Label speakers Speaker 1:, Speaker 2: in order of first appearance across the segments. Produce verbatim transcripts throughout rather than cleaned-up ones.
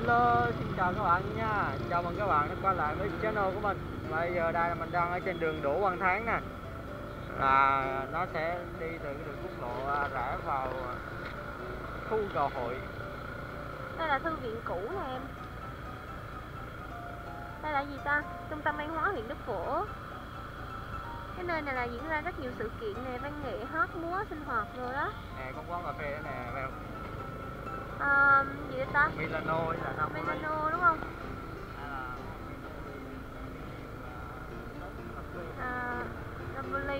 Speaker 1: Hello, xin chào các bạn nha. Chào mừng các bạn đã quay lại với channel của mình. Bây giờ đây là mình đang ở trên đường Đỗ Văn Thán nè. Là nó sẽ đi từ cái đường quốc lộ rẽ vào khu Cầu Hội.
Speaker 2: Đây là thư viện cũ nè em. Đây là gì ta? Trung tâm văn hóa huyện Đức Phổ. Cái nơi này là diễn ra rất nhiều sự kiện nè, văn nghệ, hát, múa, sinh hoạt rồi đó.
Speaker 1: Nè, có quán cà phê đó nè, phải không?
Speaker 2: À, gì đó ta?
Speaker 1: Milano hay là Napoli?
Speaker 2: Milano đúng không?
Speaker 1: Hay là
Speaker 2: À, Napoli.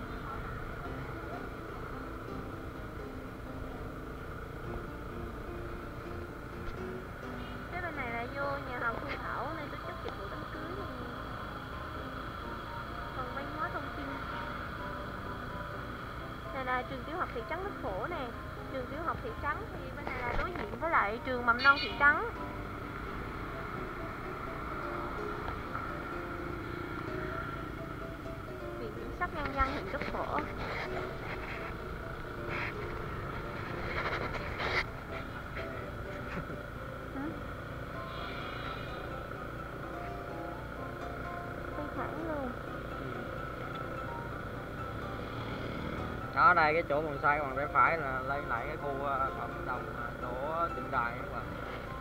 Speaker 2: Cái bên này là vô nhà hàng Phương Thảo, nơi tổ chức dịch vụ đám cưới này. Còn văn hóa thông tin. Này là trường tiểu học thị trấn Đức Phổ nè. Trường tiểu học thị trấn thì bên này là đối diện với lại trường mầm non thị trấn. Viện kiểm sát nhân dân huyện Đức Phổ.
Speaker 1: Đó, đây cái chỗ bằng xoay bằng tay phải là lấy lại cái khu cộng đồng chỗ tượng đài các bạn.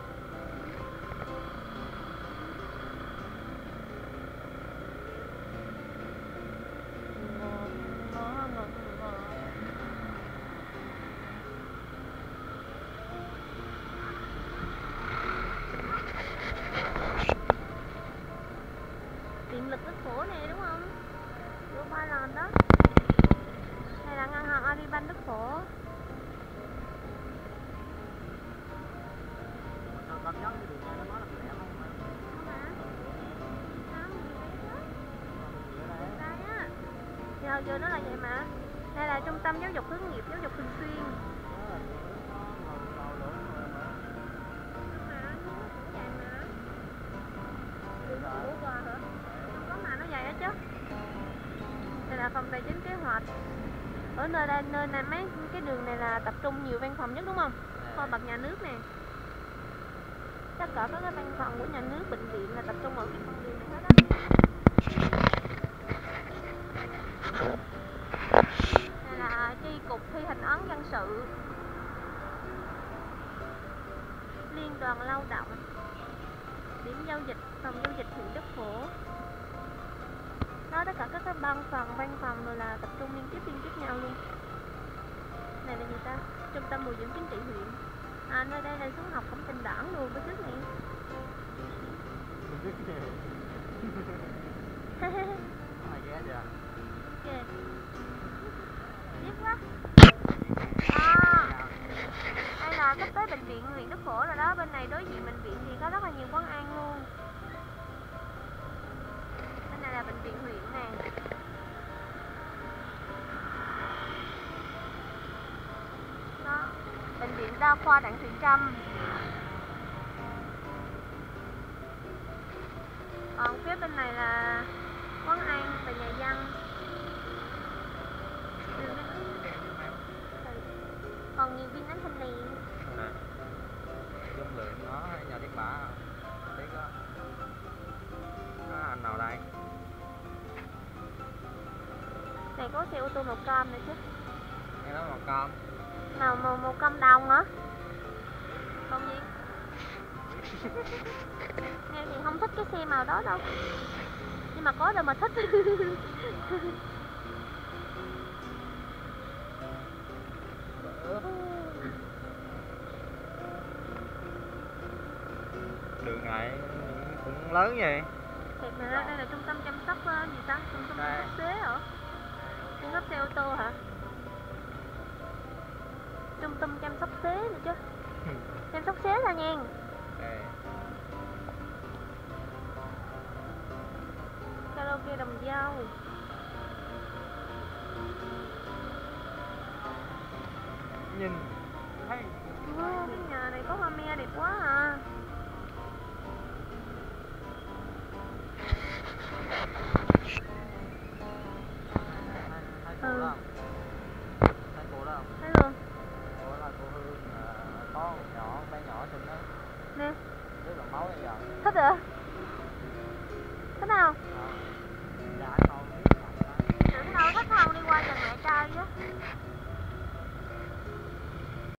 Speaker 2: Điện lực Đức Phổ này đúng không? Vô ba lần đó. Đây là ngân hàng Agribank Đức Phổ.
Speaker 1: Cảm giác cái đường này nó nói là lẻ không?
Speaker 2: Không hả? Không, gì đây á. Giờ giờ nó là vậy mà. Đây là trung tâm giáo dục hướng nghiệp, giáo dục thường xuyên. Đây là phòng tài chính kế hoạch. Ở nơi đây, nơi này mấy cái đường này là tập trung nhiều văn phòng nhất đúng không? Kho bạc nhà nước nè. Tất cả các cái văn phòng của nhà nước, bệnh viện là tập trung ở cái con đường này hết á. Đây là chi cục thi hành án dân sự, liên đoàn lao động, điểm giao dịch, phòng giao dịch huyện Đức Phổ. Đó, tất cả các cái văn phòng, văn phòng rồi là tập trung liên tiếp liên tiếp nhau luôn. Này là gì ta? Trung tâm bồi dưỡng chính trị huyện. À, nơi đây là xuống học cũng tình đảng luôn với trước này. Ok. Biết quá. À, đây là sắp tới bệnh viện huyện Đức Phổ rồi đó. Bên này đối diện bệnh viện thì có rất là nhiều quán ăn luôn. Bên này là bệnh viện huyện nè. Đó, bệnh viện đa khoa Đặng Thị Trâm. Còn phía bên này là quán ăn và nhà dân. Còn nhiều viên ánh thanh niên.
Speaker 1: Dung lượng nó nhà Điện Bả biết đó. Anh nào đây?
Speaker 2: Này có xe ô tô màu cam này chứ.
Speaker 1: Cái đó màu cam.
Speaker 2: Màu màu màu cam đồng hả? Còn gì? Em thì không thích cái xe màu đó đâu. Nhưng mà có đâu mà thích.
Speaker 1: Đường này cũng lớn vậy.
Speaker 2: Thiệt mà đây là trung tâm chăm sóc gì ta? Trung tâm chăm sóc xế hả? Chăm sóc xe ô tô hả? Trung tâm chăm sóc xế nữa chứ. Chăm sóc xế là nha. Karaoke Đồng Dao.
Speaker 1: Nhìn thấy
Speaker 2: wow, cái nhà này có hoa me đẹp quá à.
Speaker 1: Thấy
Speaker 2: Ừ.
Speaker 1: Thấy cô đó không?
Speaker 2: Thấy luôn.
Speaker 1: Cô là cô Hương, có nhỏ, bé nhỏ trên đó.
Speaker 2: Nè.
Speaker 1: nước làm máu bây giờ.
Speaker 2: Thích hả? Thích không?